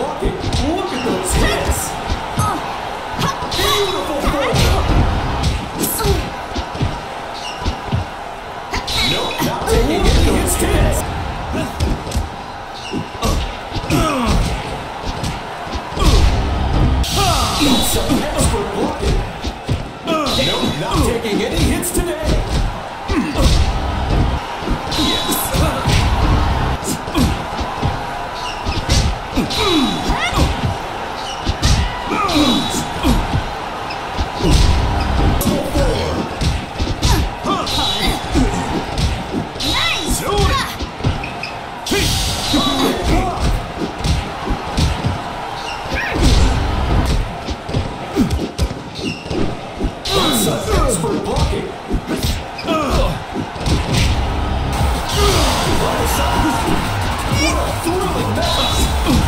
blocking. Look at those hits. Beautiful forward. Nope, not taking any hits today. Some expert blocking. Nope, not taking any hits today. Expert blocking. What a thrilling match.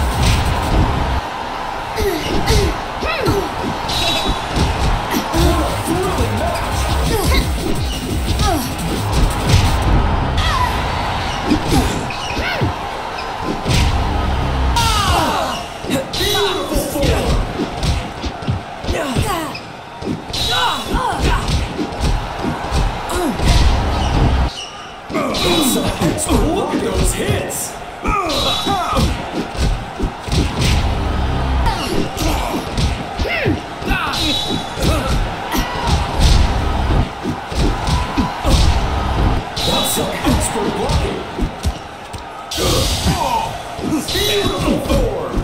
Look at those hits! That's some expert blocking! Beautiful forward!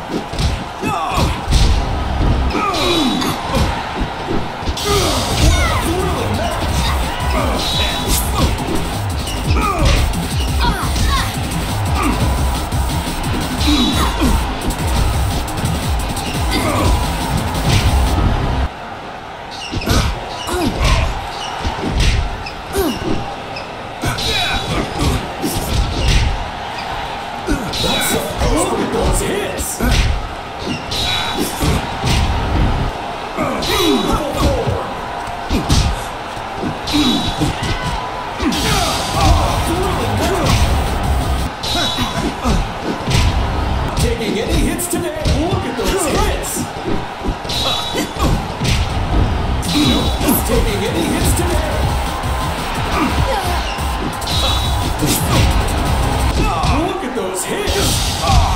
Thrilling match! Taking any hits today? Look at those hits! Nope, not taking any hits today. Look at those hits!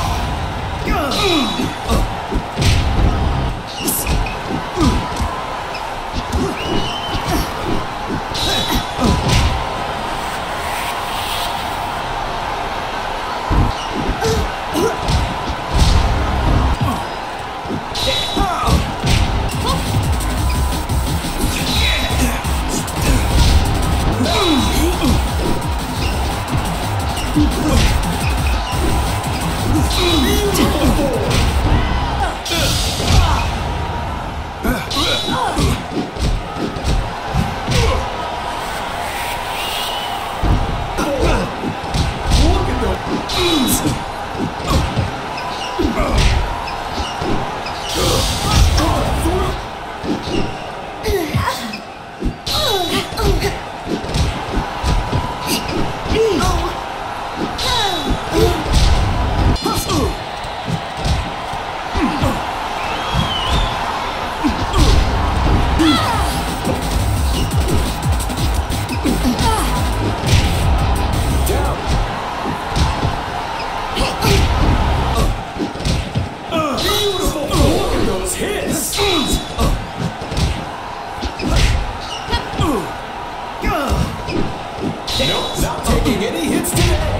Nope, not taking any hits today.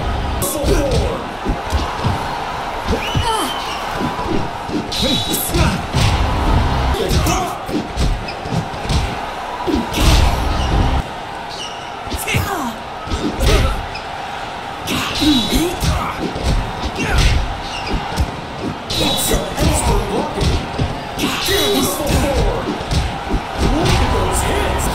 That's some expert blocking. Beautiful forward. Look at those hits.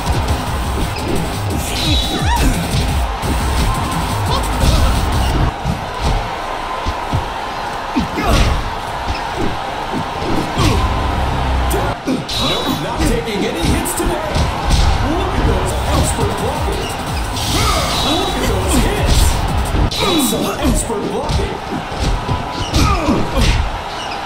Nope, not taking any hits today. Look at those expert blocking. Look at those hits. That's some expert blocking.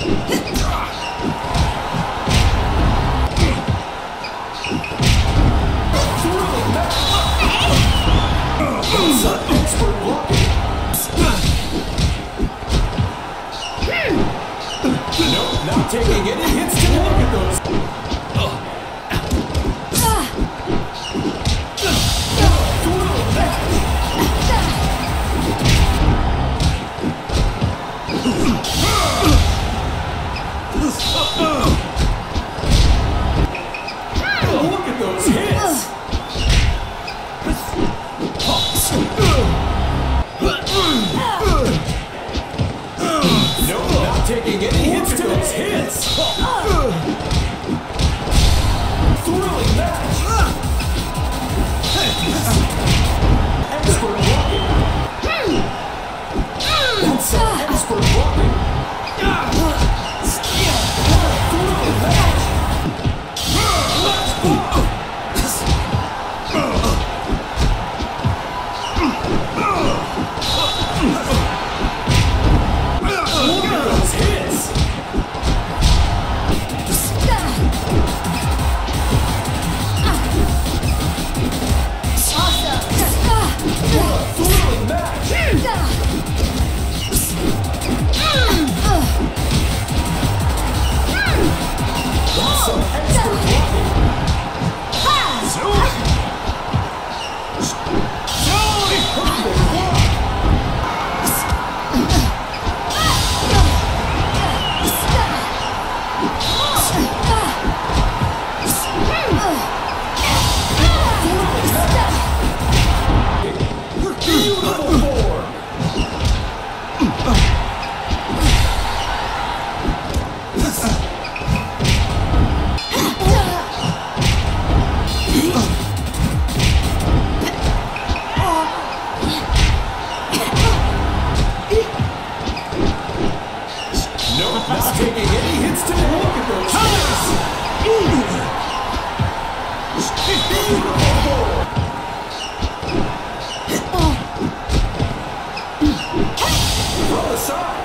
Expert blocking. Nope, not taking any hits today. Look at those. Look at those hits. Nope, not taking any hits to those hits. Thrilling match. Expert blocking. That's expert blocking. Thrilling match. Let's go. Look at those hits. Thrilling match. That's some expert blocking. Perfect block. Beautiful form. Nope, not taking any hits today. Look at those hits. Beautiful form. From the side.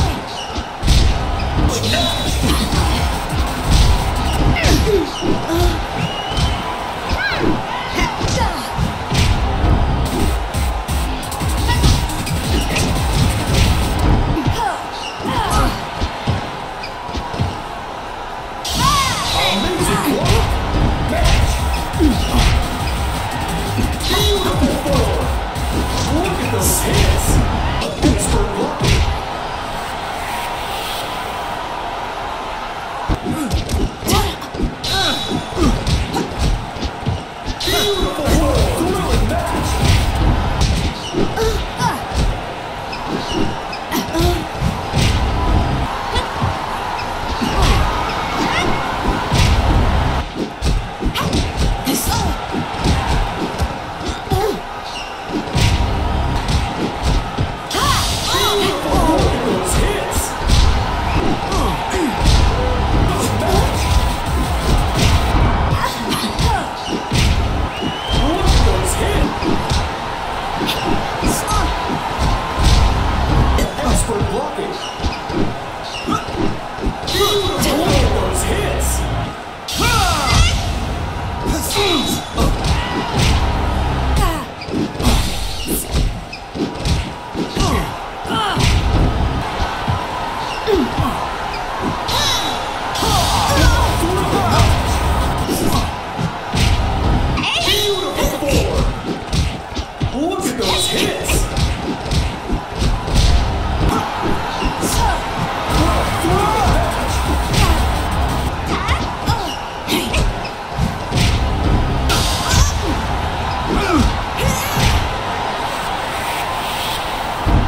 Amazing block. Match. Beautiful form. Look at those hits. Expert blocking.